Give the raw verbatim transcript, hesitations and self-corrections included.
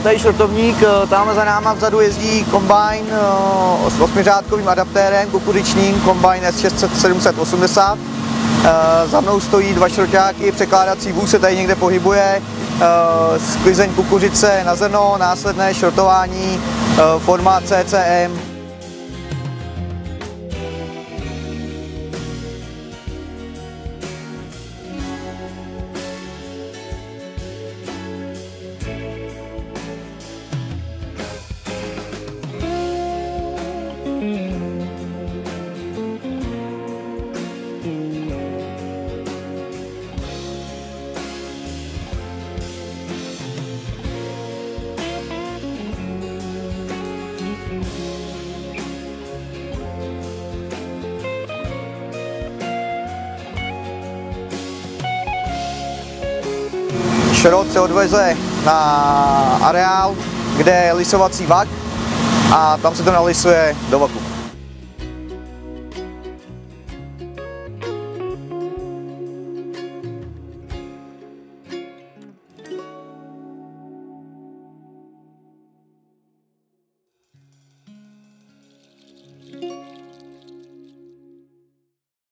tady šrotovník, tamhle za náma vzadu jezdí kombajn s osmiřádkovým adaptérem kukuřičným, kombajn S šest set sedm set osmdesát. Za mnou stojí dva šroťáky, překládací vůz se tady někde pohybuje, sklizeň kukuřice na zrno, následné šrotování, formát C C M. Šrot se odveze na areál, kde je lisovací vak a tam se to nalisuje do vaku.